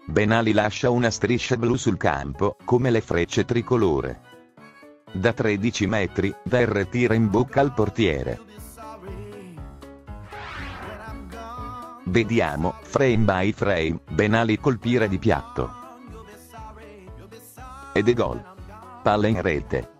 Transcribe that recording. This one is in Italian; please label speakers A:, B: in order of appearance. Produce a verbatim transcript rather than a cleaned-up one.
A: Benali lascia una striscia blu sul campo, come le frecce tricolore. Da tredici metri, Verre tira in bocca al portiere. Vediamo, frame by frame, Benali colpire di piatto. Ed è gol. Palla in rete.